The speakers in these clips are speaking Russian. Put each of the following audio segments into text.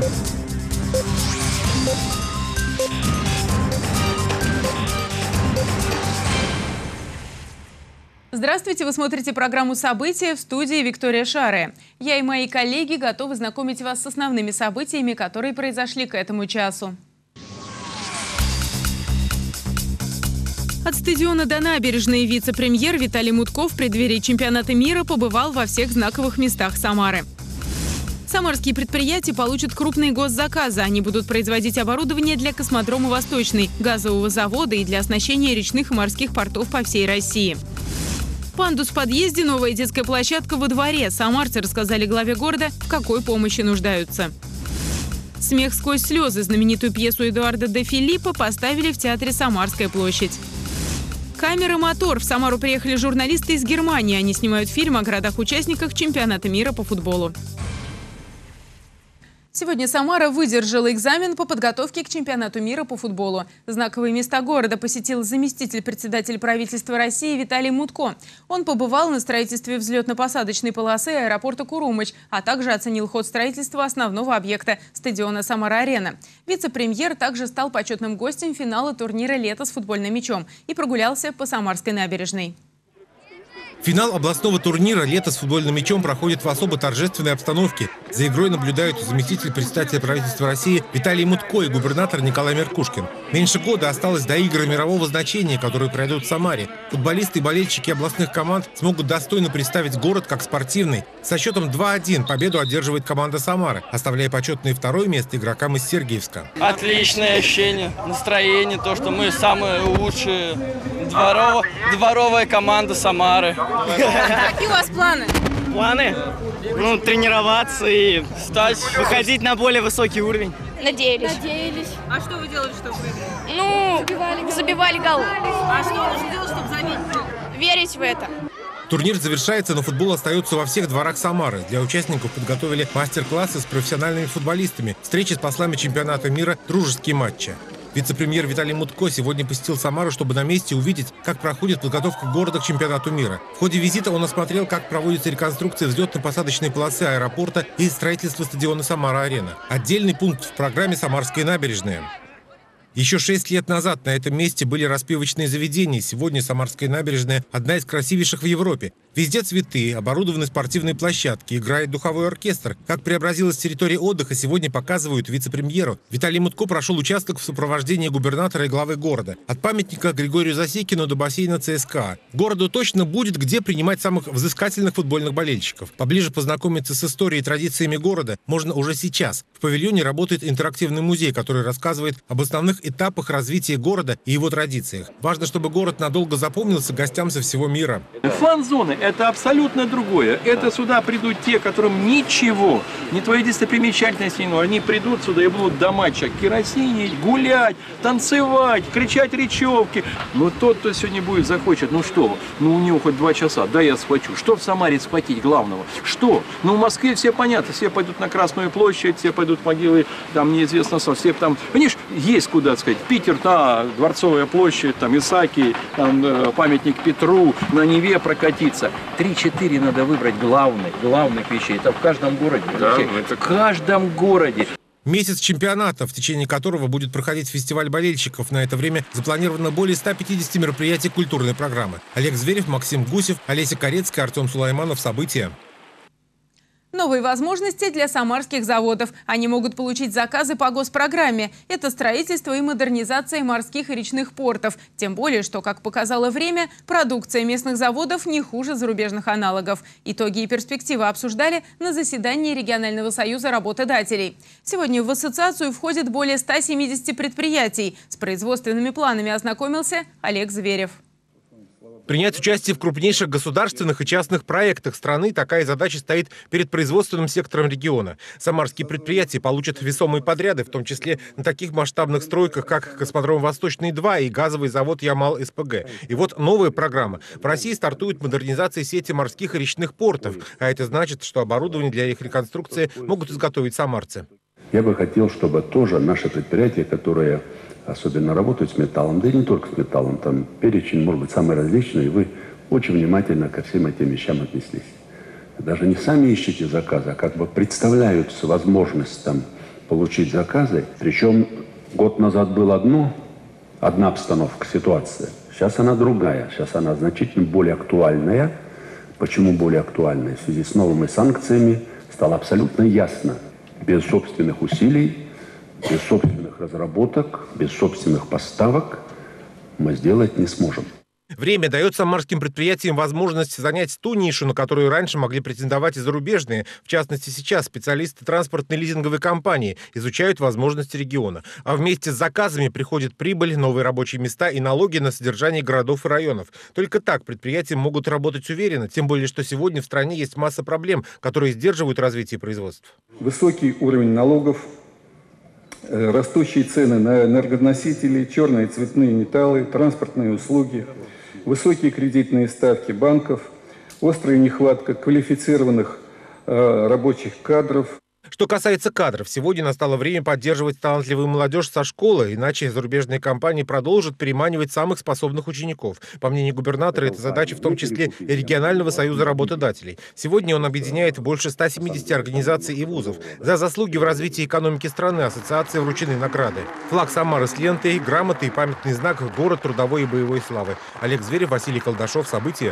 Здравствуйте, вы смотрите программу «События», в студии Виктория Шаре. Я и мои коллеги готовы знакомить вас с основными событиями, которые произошли к этому часу. От стадиона до набережной вице-премьер Виталий Мутко в преддверии чемпионата мира побывал во всех знаковых местах Самары. Самарские предприятия получат крупные госзаказы. Они будут производить оборудование для космодрома «Восточный», газового завода и для оснащения речных и морских портов по всей России. Пандус в подъезде, новая детская площадка во дворе. Самарцы рассказали главе города, в какой помощи нуждаются. «Смех сквозь слезы» – знаменитую пьесу Эдуарда де Филиппа поставили в театре «Самарская площадь». «Камера, мотор». В Самару приехали журналисты из Германии. Они снимают фильм о городах-участниках чемпионата мира по футболу. Сегодня Самара выдержала экзамен по подготовке к чемпионату мира по футболу. Знаковые места города посетил заместитель председателя правительства России Виталий Мутко. Он побывал на строительстве взлетно-посадочной полосы аэропорта Курумыч, а также оценил ход строительства основного объекта – стадиона «Самара-Арена». Вице-премьер также стал почетным гостем финала турнира «Лето с футбольным мячом» и прогулялся по Самарской набережной. Финал областного турнира «Лето с футбольным мячом» проходит в особо торжественной обстановке. За игрой наблюдают заместитель председателя правительства России Виталий Мутко и губернатор Николай Меркушкин. Меньше года осталось до игр мирового значения, которые пройдут в Самаре. Футболисты и болельщики областных команд смогут достойно представить город как спортивный. Со счетом 2-1 победу одерживает команда Самары, оставляя почетное второе место игрокам из Сергиевска. Отличное ощущение, настроение, то, что мы самые лучшие, дворовая команда Самары. Какие у вас планы? Планы? Ну, тренироваться и выходить на более высокий уровень. Надеялись. А что вы делали, чтобы выиграть? Ну, забивали голы. А что нужно делать, чтобы забить гол? Верить в это. Турнир завершается, но футбол остается во всех дворах Самары. Для участников подготовили мастер-классы с профессиональными футболистами, встречи с послами чемпионата мира, дружеские матчи. Вице-премьер Виталий Мутко сегодня посетил Самару, чтобы на месте увидеть, как проходит подготовка города к чемпионату мира. В ходе визита он осмотрел, как проводится реконструкция взлетно-посадочной полосы аэропорта и строительство стадиона «Самара-Арена». Отдельный пункт в программе «Самарская набережная». Еще 6 лет назад на этом месте были распивочные заведения. Сегодня Самарская набережная – одна из красивейших в Европе. Везде цветы, оборудованы спортивные площадки, играет духовой оркестр. Как преобразилась территория отдыха, сегодня показывают вице-премьеру. Виталий Мутко прошел участок в сопровождении губернатора и главы города. От памятника Григорию Засекину до бассейна ЦСКА. Городу точно будет где принимать самых взыскательных футбольных болельщиков. Поближе познакомиться с историей и традициями города можно уже сейчас. В павильоне работает интерактивный музей, который рассказывает об основных этапах развития города и его традициях. Важно, чтобы город надолго запомнился гостям со всего мира. Фан-зоны – это абсолютно другое. Это сюда придут те, которым ничего, не твои достопримечательности, но они придут сюда и будут до матча керосинить, гулять, танцевать, кричать речевки. Но тот, кто сегодня будет, захочет, ну что, ну у него хоть 2 часа, да я схвачу. Что в Самаре схватить главного? Что? Ну в Москве все понятно, все пойдут на Красную площадь, все пойдут в могилы, там неизвестно, все там, понимаешь, есть куда сказать. Питер, да, Дворцовая площадь, там Исаакий, там памятник Петру, на Неве прокатиться. 3-4 надо выбрать главных вещей. Это в каждом городе. Да, в каждом городе. Месяц чемпионата, в течение которого будет проходить фестиваль болельщиков. На это время запланировано более 150 мероприятий культурной программы. Олег Зверев, Максим Гусев, Олеся Корецкая, Артем Сулайманов. События. Новые возможности для самарских заводов. Они могут получить заказы по госпрограмме. Это строительство и модернизация морских и речных портов. Тем более, что, как показало время, продукция местных заводов не хуже зарубежных аналогов. Итоги и перспективы обсуждали на заседании регионального союза работодателей. Сегодня в ассоциацию входит более 170 предприятий. С производственными планами ознакомился Олег Зверев. Принять участие в крупнейших государственных и частных проектах страны – такая задача стоит перед производственным сектором региона. Самарские предприятия получат весомые подряды, в том числе на таких масштабных стройках, как космодром «Восточный-2» и газовый завод «Ямал-СПГ». И вот новая программа. В России стартует модернизация сети морских и речных портов. А это значит, что оборудование для их реконструкции могут изготовить самарцы. Я бы хотел, чтобы тоже наши предприятия, которые особенно работают с металлом, да и не только с металлом, там перечень может быть самый различный, и вы очень внимательно ко всем этим вещам отнеслись. Даже не сами ищете заказы, а как бы представляют возможность там получить заказы. Причем год назад была одна обстановка, ситуация. Сейчас она другая, сейчас она значительно более актуальная. Почему более актуальная? В связи с новыми санкциями стало абсолютно ясно. Без собственных усилий, без собственных разработок, без собственных поставок мы сделать не сможем. Время дает самарским предприятиям возможность занять ту нишу, на которую раньше могли претендовать и зарубежные. В частности, сейчас специалисты транспортной лизинговой компании изучают возможности региона. А вместе с заказами приходит прибыль, новые рабочие места и налоги на содержание городов и районов. Только так предприятия могут работать уверенно, тем более, что сегодня в стране есть масса проблем, которые сдерживают развитие производства. Высокий уровень налогов, растущие цены на энергоносители, черные и цветные металлы, транспортные услуги, высокие кредитные ставки банков, острая нехватка квалифицированных рабочих кадров. Что касается кадров, сегодня настало время поддерживать талантливую молодежь со школы, иначе зарубежные компании продолжат переманивать самых способных учеников. По мнению губернатора, это задача в том числе и регионального союза работодателей. Сегодня он объединяет больше 170 организаций и вузов. За заслуги в развитии экономики страны ассоциации вручены награды. Флаг Самары с лентой, грамоты и памятный знак «Город трудовой и боевой славы». Олег Зверев, Василий Колдашов. События.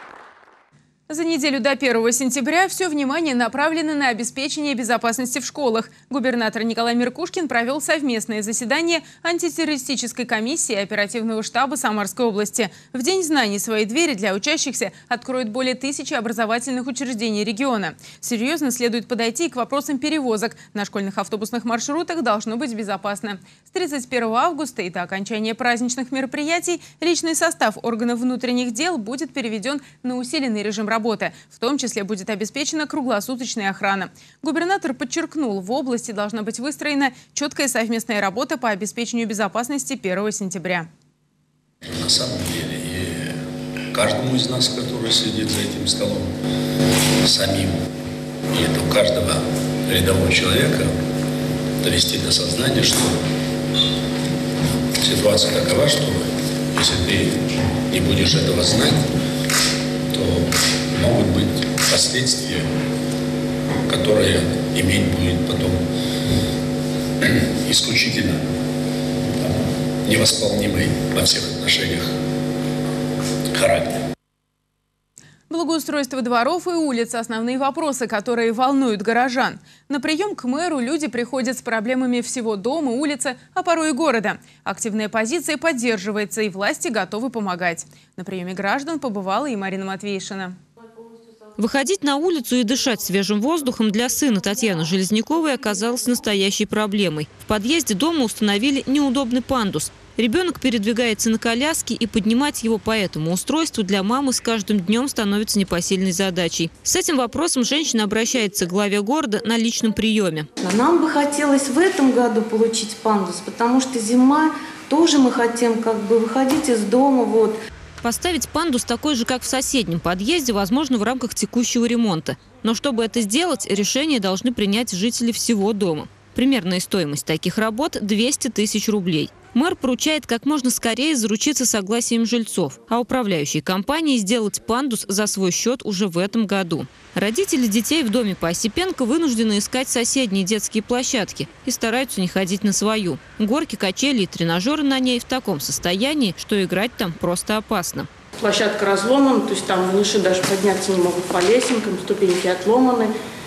За неделю до 1 сентября все внимание направлено на обеспечение безопасности в школах. Губернатор Николай Меркушкин провел совместное заседание антитеррористической комиссии оперативного штаба Самарской области. В День знаний свои двери для учащихся откроют более 1000 образовательных учреждений региона. Серьезно следует подойти и к вопросам перевозок. На школьных автобусных маршрутах должно быть безопасно. С 31 августа и до окончания праздничных мероприятий личный состав органов внутренних дел будет переведен на усиленный режим работы. В том числе будет обеспечена круглосуточная охрана. Губернатор подчеркнул, в области должна быть выстроена четкая совместная работа по обеспечению безопасности 1 сентября. На самом деле, и каждому из нас, который сидит за этим столом, самим, и это у каждого рядового человека, довести до сознания, что ситуация такова, что если ты не будешь этого знать, то могут быть последствия, которые иметь будет потом исключительно невосполнимый во всех отношениях характер. Благоустройство дворов и улиц – основные вопросы, которые волнуют горожан. На прием к мэру люди приходят с проблемами всего дома, улицы, а порой и города. Активная позиция поддерживается, и власти готовы помогать. На приеме граждан побывала и Марина Матвейшина. Выходить на улицу и дышать свежим воздухом для сына Татьяны Железняковой оказалось настоящей проблемой. В подъезде дома установили неудобный пандус. Ребенок передвигается на коляске, и поднимать его по этому устройству для мамы с каждым днем становится непосильной задачей. С этим вопросом женщина обращается к главе города на личном приеме. Нам бы хотелось в этом году получить пандус, потому что зима, тоже мы хотим выходить из дома. Поставить пандус такой же, как в соседнем подъезде, возможно, в рамках текущего ремонта. Но чтобы это сделать, решение должны принять жители всего дома. Примерная стоимость таких работ – 200 тысяч рублей. Мэр поручает как можно скорее заручиться согласием жильцов, а управляющей компании сделать пандус за свой счет уже в этом году. Родители детей в доме по Осипенко вынуждены искать соседние детские площадки и стараются не ходить на свою. Горки, качели и тренажеры на ней в таком состоянии, что играть там просто опасно. Площадка разломана, то есть там малыши даже подняться не могут по лесенкам, ступеньки отломаны.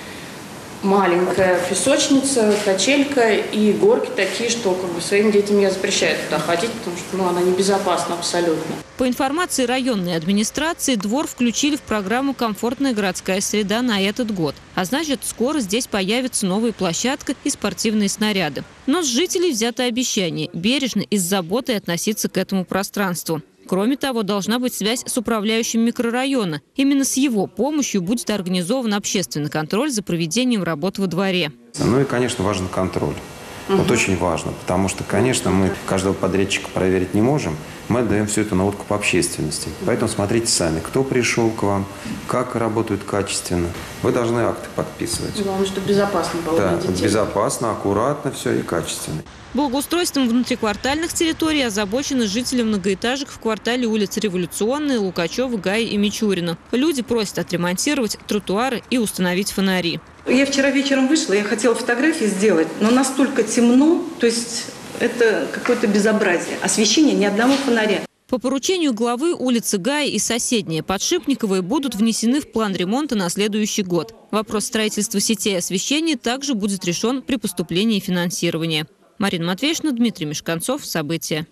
Маленькая песочница, качелька и горки такие, что своим детям я запрещаю туда ходить, потому что она небезопасна абсолютно. По информации районной администрации, двор включили в программу «Комфортная городская среда» на этот год. А значит, скоро здесь появится новая площадка и спортивные снаряды. Но с жителей взято обещание бережно и с заботой относиться к этому пространству. Кроме того, должна быть связь с управляющим микрорайона. Именно с его помощью будет организован общественный контроль за проведением работ во дворе. Ну и, конечно, важен контроль. Вот очень важно, потому что, конечно, мы каждого подрядчика проверить не можем. Мы отдаем все это на откуп общественности. Поэтому смотрите сами, кто пришел к вам, как работают качественно. Вы должны акты подписывать. Главное, чтобы безопасно было для детей. Безопасно, аккуратно, все и качественно. Благоустройством внутриквартальных территорий озабочены жители многоэтажек в квартале улиц Революционная, Лукачева, Гая и Мичурина. Люди просят отремонтировать тротуары и установить фонари. Я вчера вечером вышла, я хотела фотографии сделать, но настолько темно, то есть это какое-то безобразие. Освещение ни одного фонаря. По поручению главы улицы Гая и соседние Подшипниковые будут внесены в план ремонта на следующий год. Вопрос строительства сетей освещения также будет решен при поступлении финансирования. Марина Матвеевна, Дмитрий Мешканцов. События.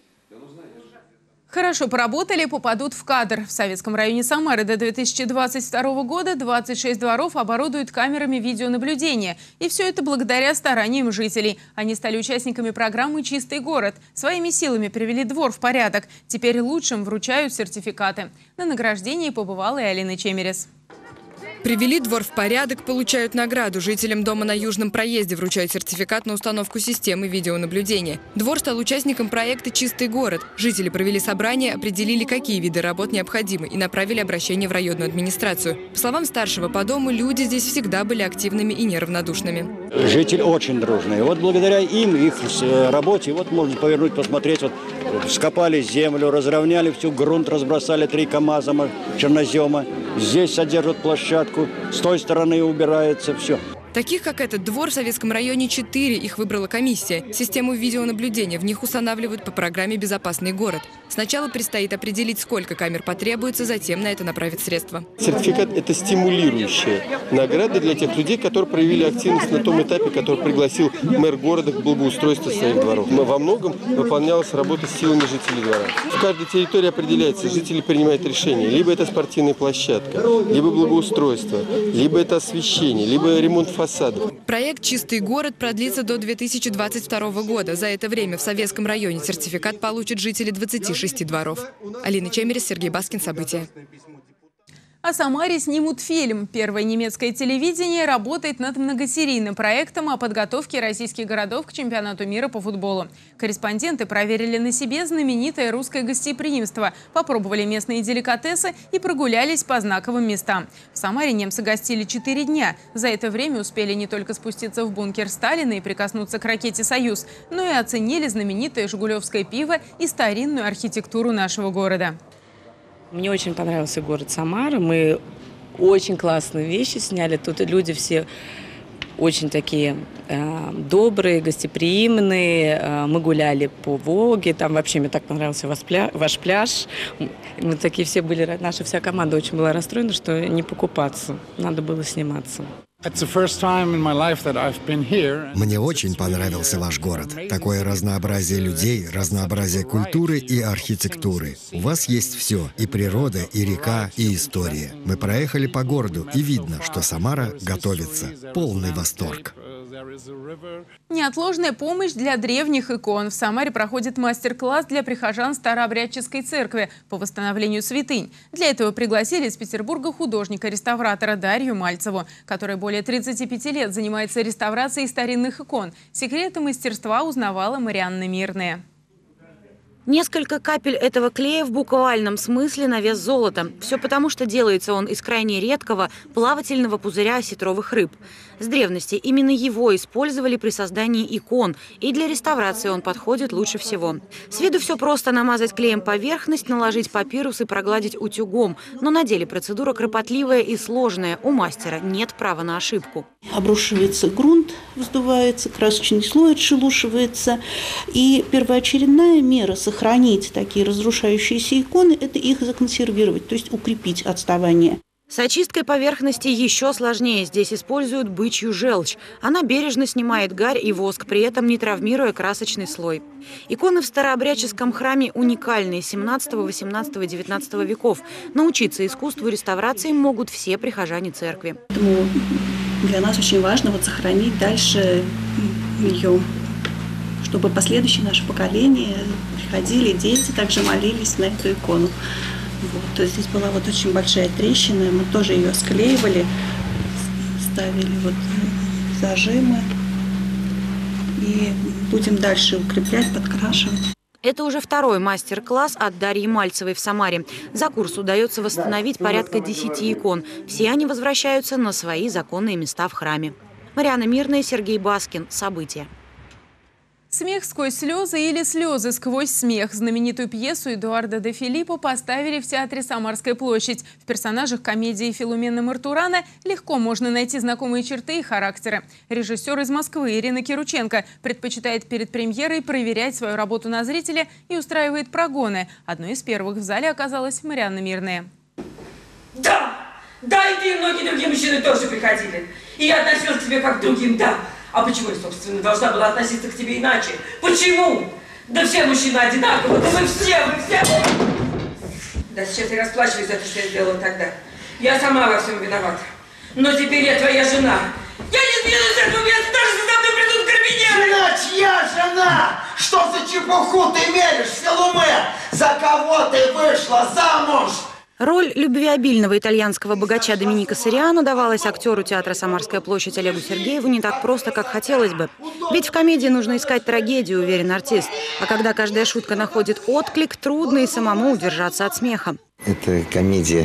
Хорошо поработали, попадут в кадр. В Советском районе Самары до 2022 года 26 дворов оборудуют камерами видеонаблюдения. И все это благодаря стараниям жителей. Они стали участниками программы «Чистый город». Своими силами привели двор в порядок. Теперь лучшим вручают сертификаты. На награждении побывала и Алина Чемерес. Привели двор в порядок, получают награду. Жителям дома на Южном проезде вручают сертификат на установку системы видеонаблюдения. Двор стал участником проекта «Чистый город». Жители провели собрание, определили, какие виды работ необходимы, и направили обращение в районную администрацию. По словам старшего по дому, люди здесь всегда были активными и неравнодушными. Жители очень дружные. Вот благодаря им, их работе, вот можно повернуть, посмотреть. Вот скопали землю, разровняли всю, грунт разбросали 3 КАМАЗа чернозема. Здесь содержат площадку. С той стороны убирается все. Таких, как этот двор, в Советском районе 4. Их выбрала комиссия. Систему видеонаблюдения в них устанавливают по программе «Безопасный город». Сначала предстоит определить, сколько камер потребуется, затем на это направят средства. Сертификат – это стимулирующая награда для тех людей, которые проявили активность на том этапе, который пригласил мэр города к благоустройству своих дворов. Но во многом выполнялась работа силами жителей двора. В каждой территории определяется, жители принимают решение. Либо это спортивная площадка, либо благоустройство, либо это освещение, либо ремонт фасадов. Проект «Чистый город» продлится до 2022 года. За это время в Советском районе сертификат получат жители 26 дворов. Алина Чемерес, Сергей Баскин. События. О Самаре снимут фильм. Первое немецкое телевидение работает над многосерийным проектом о подготовке российских городов к чемпионату мира по футболу. Корреспонденты проверили на себе знаменитое русское гостеприимство, попробовали местные деликатесы и прогулялись по знаковым местам. В Самаре немцы гостили 4 дня. За это время успели не только спуститься в бункер Сталина и прикоснуться к ракете «Союз», но и оценили знаменитое жигулевское пиво и старинную архитектуру нашего города. Мне очень понравился город Самара. Мы очень классные вещи сняли. Тут люди все очень такие добрые, гостеприимные. Мы гуляли по Волге. Там вообще мне так понравился ваш пляж. Мы такие все были, наша вся команда очень была расстроена, что не покупаться. Надо было сниматься. Мне очень понравился ваш город. Такое разнообразие людей, разнообразие культуры и архитектуры. У вас есть все – и природа, и река, и история. Мы проехали по городу, и видно, что Самара готовится. Полный восторг. Неотложная помощь для древних икон. В Самаре проходит мастер-класс для прихожан Старообрядческой церкви по восстановлению святынь. Для этого пригласили из Петербурга художника-реставратора Дарью Мальцеву, которая более 35 лет занимается реставрацией старинных икон. Секреты мастерства узнавала Марианна Мирная. Несколько капель этого клея в буквальном смысле на вес золота. Все потому, что делается он из крайне редкого плавательного пузыря осетровых рыб. С древности именно его использовали при создании икон, и для реставрации он подходит лучше всего. С виду все просто: намазать клеем поверхность, наложить папирус и прогладить утюгом. Но на деле процедура кропотливая и сложная. У мастера нет права на ошибку. Обрушивается грунт, вздувается, красочный слой отшелушивается. И первоочередная мера — сохранить такие разрушающиеся иконы, это их законсервировать, то есть укрепить отставание. С очисткой поверхности еще сложнее. Здесь используют бычью желчь. Она бережно снимает гарь и воск, при этом не травмируя красочный слой. Иконы в старообрядческом храме уникальные 17, 18, 19 веков. Научиться искусству реставрации могут все прихожане церкви. Поэтому для нас очень важно сохранить дальше ее, чтобы последующие наши поколения приходили, дети также молились на эту икону. Вот. Здесь была очень большая трещина, мы тоже ее склеивали, ставили зажимы и будем дальше укреплять, подкрашивать. Это уже второй мастер-класс от Дарьи Мальцевой в Самаре. За курс удается восстановить порядка 10 икон. Все они возвращаются на свои законные места в храме. Марианна Мирная, Сергей Баскин. События. «Смех сквозь слезы» или «Слезы сквозь смех». Знаменитую пьесу Эдуарда де Филиппо поставили в театре «Самарская площадь». В персонажах комедии Филумены Мартурана легко можно найти знакомые черты и характеры. Режиссер из Москвы Ирина Кирученко предпочитает перед премьерой проверять свою работу на зрителя и устраивает прогоны. Одной из первых в зале оказалась Марианна Мирная. Да! Да, и ты, и многие другие мужчины тоже приходили. И я относилась к тебе как к другим, да. А почему я, собственно, должна была относиться к тебе иначе? Почему? Да все мужчины одинаковы, да вы все. Да сейчас я расплачиваюсь за то, что я сделала тогда. Я сама во всем виновата. Но теперь я твоя жена. Я не сбилась с этого места, даже если за мной придут карабинеры. Жена чья жена? Что за чепуху ты меришь, Филуме? За кого ты вышла замуж? Роль любвеобильного итальянского богача Доминика Сориано давалась актеру театра «Самарская площадь» Олегу Сергееву не так просто, как хотелось бы. Ведь в комедии нужно искать трагедию, уверен артист. А когда каждая шутка находит отклик, трудно и самому удержаться от смеха. Это комедия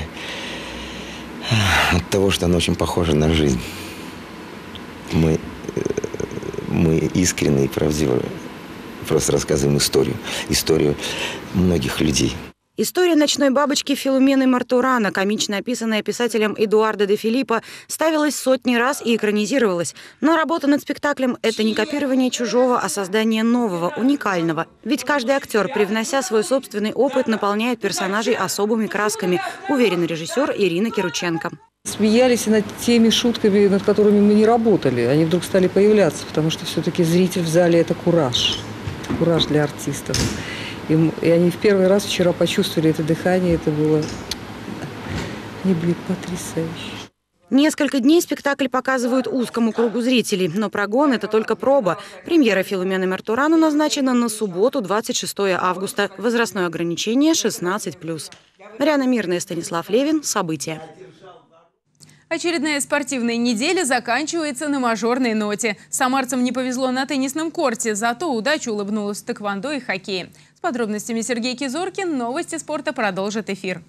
от того, что она очень похожа на жизнь. Мы искренне и правдиво просто рассказываем историю многих людей. История ночной бабочки Филумены Мартурана, комично описанная писателем Эдуардо де Филиппо, ставилась сотни раз и экранизировалась. Но работа над спектаклем – это не копирование чужого, а создание нового, уникального. Ведь каждый актер, привнося свой собственный опыт, наполняет персонажей особыми красками, уверен режиссер Ирина Кирученко. Смеялись и над теми шутками, над которыми мы не работали. Они вдруг стали появляться, потому что все-таки зритель в зале – это кураж. Кураж для артистов. И они в первый раз вчера почувствовали это дыхание, это было... Они были потрясающие. Несколько дней спектакль показывают узкому кругу зрителей, но прогон – это только проба. Премьера Филумены Мартурана назначена на субботу, 26 августа. Возрастное ограничение 16+. Марианна Мирная, Станислав Левин. События. Очередная спортивная неделя заканчивается на мажорной ноте. Самарцам не повезло на теннисном корте, зато удача улыбнулась в тэквондо и хоккее. С подробностями Сергей Кизоркин. Новости спорта продолжит эфир.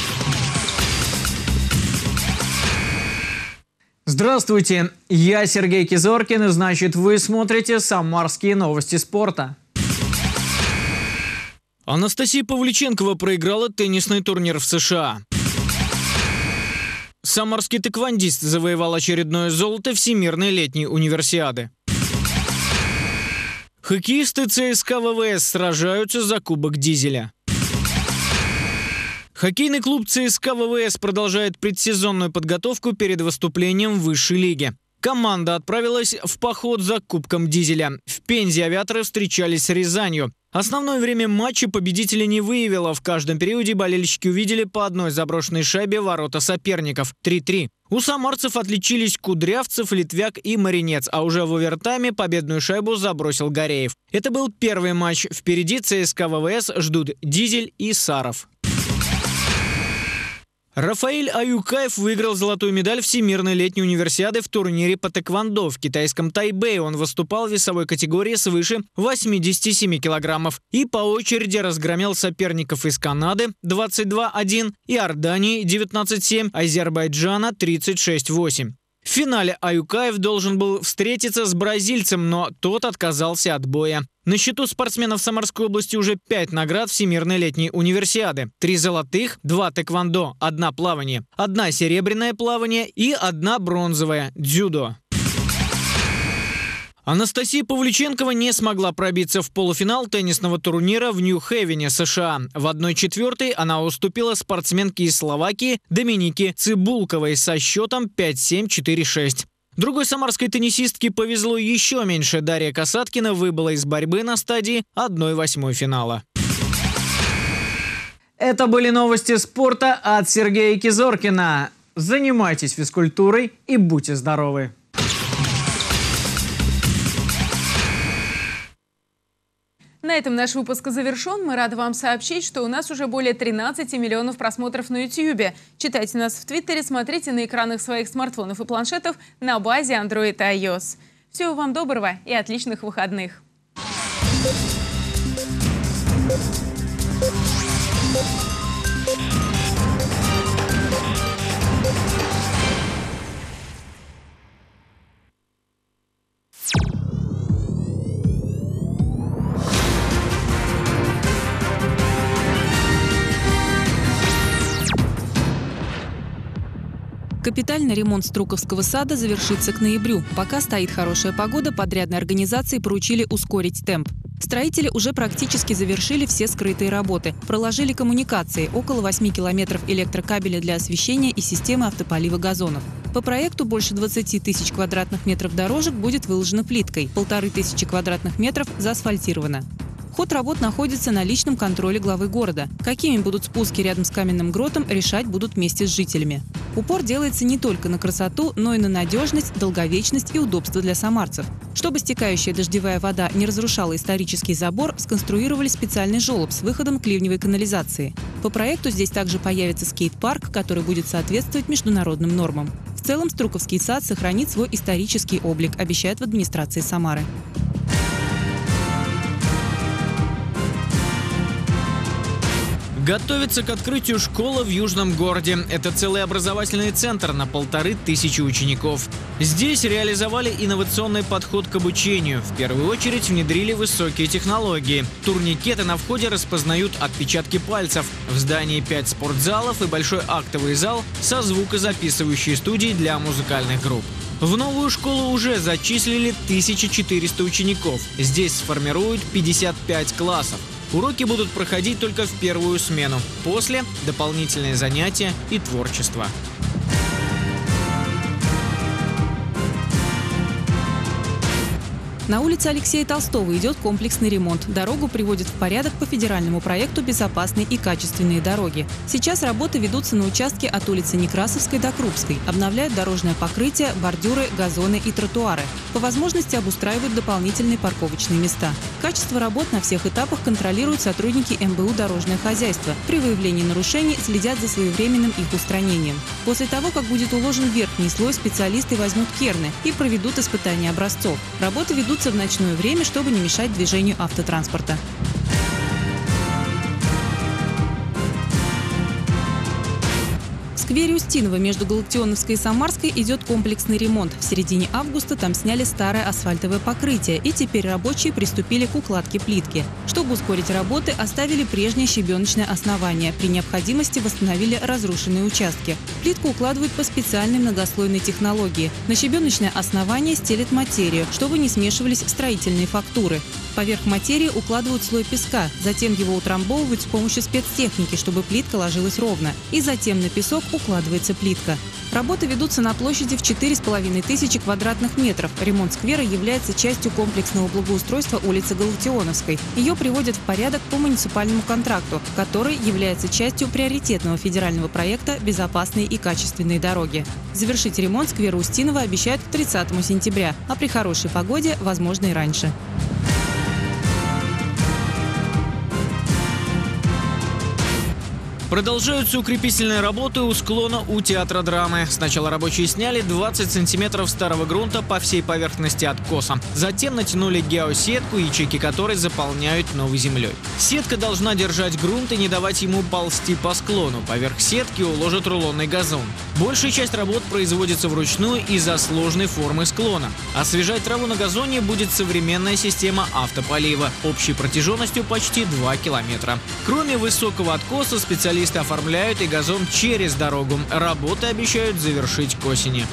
Здравствуйте, я Сергей Кизоркин, и значит вы смотрите «Самарские новости спорта». Анастасия Павличенкова проиграла теннисный турнир в США. Самарский тэквондист завоевал очередное золото Всемирной летней универсиады. Хоккеисты ЦСКА ВВС сражаются за Кубок Дизеля. Хоккейный клуб ЦСКА ВВС продолжает предсезонную подготовку перед выступлением в высшей лиге. Команда отправилась в поход за Кубком Дизеля. В Пензе авиаторы встречались с Рязанью. Основное время матча победителя не выявило. В каждом периоде болельщики увидели по одной заброшенной шайбе ворота соперников. 3-3. У самарцев отличились Кудрявцев, Литвяк и Маринец, а уже в овертайме победную шайбу забросил Гореев. Это был первый матч. Впереди ЦСКА ВВС ждут Дизель и Саров. Рафаэль Аюкаев выиграл золотую медаль Всемирной летней универсиады в турнире по тэквондо. В китайском Тайбэе он выступал в весовой категории свыше 87 килограммов и по очереди разгромил соперников из Канады 22-1, Иордании 19-7, Азербайджана 36-8. В финале Аюкаев должен был встретиться с бразильцем, но тот отказался от боя. На счету спортсменов Самарской области уже 5 наград Всемирной летней универсиады. 3 золотых, 2 тэквондо, 1 плавание, 1 серебряное плавание и 1 бронзовая дзюдо. Анастасия Павличенкова не смогла пробиться в полуфинал теннисного турнира в Нью-Хевене, США. В 1/4 она уступила спортсменке из Словакии Доминике Цибулковой со счетом 5-7, 4-6. Другой самарской теннисистке повезло еще меньше. Дарья Касаткина выбыла из борьбы на стадии 1/8 финала. Это были новости спорта от Сергея Кизоркина. Занимайтесь физкультурой и будьте здоровы! На этом наш выпуск завершен. Мы рады вам сообщить, что у нас уже более 13 миллионов просмотров на YouTube. Читайте нас в Твиттере, смотрите на экранах своих смартфонов и планшетов на базе Android и iOS. Всего вам доброго и отличных выходных! Капитальный ремонт Струковского сада завершится к ноябрю. Пока стоит хорошая погода, подрядной организации поручили ускорить темп. Строители уже практически завершили все скрытые работы. Проложили коммуникации, около 8 километров электрокабеля для освещения и системы автополива газонов. По проекту больше 20 тысяч квадратных метров дорожек будет выложено плиткой, 1500 квадратных метров заасфальтировано. Ход работ находится на личном контроле главы города. Какими будут спуски рядом с каменным гротом, решать будут вместе с жителями. Упор делается не только на красоту, но и на надежность, долговечность и удобство для самарцев. Чтобы стекающая дождевая вода не разрушала исторический забор, сконструировали специальный желоб с выходом к ливневой канализации. По проекту здесь также появится скейт-парк, который будет соответствовать международным нормам. В целом Струковский сад сохранит свой исторический облик, обещают в администрации Самары. Готовится к открытию школа в Южном городе. Это целый образовательный центр на 1500 учеников. Здесь реализовали инновационный подход к обучению. В первую очередь внедрили высокие технологии. Турникеты на входе распознают отпечатки пальцев. В здании 5 спортзалов и большой актовый зал со звукозаписывающей студией для музыкальных групп. В новую школу уже зачислили 1400 учеников. Здесь сформируют 55 классов. Уроки будут проходить только в первую смену. После – дополнительные занятия и творчество. На улице Алексея Толстого идет комплексный ремонт. Дорогу приводят в порядок по федеральному проекту «Безопасные и качественные дороги». Сейчас работы ведутся на участке от улицы Некрасовской до Крупской. Обновляют дорожное покрытие, бордюры, газоны и тротуары. По возможности обустраивают дополнительные парковочные места. Качество работ на всех этапах контролируют сотрудники МБУ «Дорожное хозяйство». При выявлении нарушений следят за своевременным их устранением. После того, как будет уложен верхний слой, специалисты возьмут керны и проведут испытания образцов. Работы ведутся в ночное время, чтобы не мешать движению автотранспорта. В сквере Устинова между Галактионовской и Самарской идет комплексный ремонт. В середине августа там сняли старое асфальтовое покрытие, и теперь рабочие приступили к укладке плитки. Чтобы ускорить работы, оставили прежнее щебеночное основание. При необходимости восстановили разрушенные участки. Плитку укладывают по специальной многослойной технологии. На щебеночное основание стелят материю, чтобы не смешивались строительные фактуры. Поверх материи укладывают слой песка, затем его утрамбовывают с помощью спецтехники, чтобы плитка ложилась ровно. И затем на песок укладывается плитка. Работы ведутся на площади в 4500 квадратных метров. Ремонт сквера является частью комплексного благоустройства улицы Галактионовской. Ее приводят в порядок по муниципальному контракту, который является частью приоритетного федерального проекта «Безопасные и качественные дороги». Завершить ремонт сквера Устинова обещают к 30 сентября, а при хорошей погоде, возможно, и раньше. Продолжаются укрепительные работы у склона у театра драмы. Сначала рабочие сняли 20 сантиметров старого грунта по всей поверхности откоса. Затем натянули геосетку, ячейки которой заполняют новой землей. Сетка должна держать грунт и не давать ему ползти по склону. Поверх сетки уложат рулонный газон. Большая часть работ производится вручную из-за сложной формы склона. Освежать траву на газоне будет современная система автополива общей протяженностью почти 2 километра. Кроме высокого откоса, специалисты оформляют и газон через дорогу. Работы обещают завершить к осени.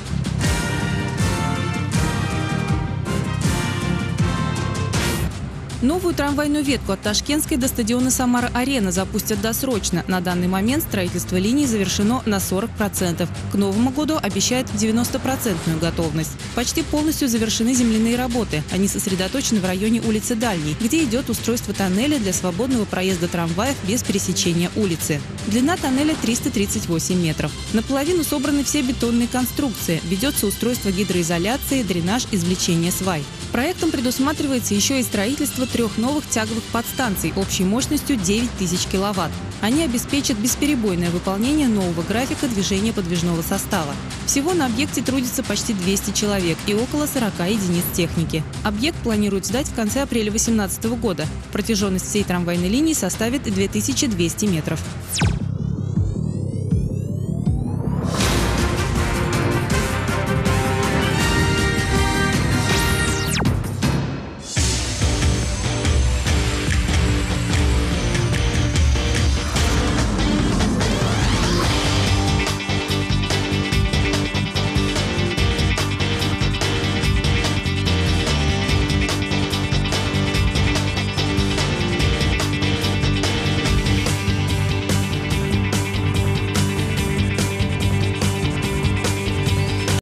Новую трамвайную ветку от Ташкентской до стадиона «Самара-Арена» запустят досрочно. На данный момент строительство линии завершено на 40%. К Новому году обещают 90% готовность. Почти полностью завершены земляные работы. Они сосредоточены в районе улицы Дальней, где идет устройство тоннеля для свободного проезда трамваев без пересечения улицы. Длина тоннеля 338 метров. Наполовину собраны все бетонные конструкции. Ведется устройство гидроизоляции, дренаж, извлечение свай. Проектом предусматривается еще и строительство 3 новых тяговых подстанций общей мощностью 9000 киловатт. Они обеспечат бесперебойное выполнение нового графика движения подвижного состава. Всего на объекте трудится почти 200 человек и около 40 единиц техники. Объект планируют сдать в конце апреля 2018 года. Протяженность всей трамвайной линии составит 2200 метров.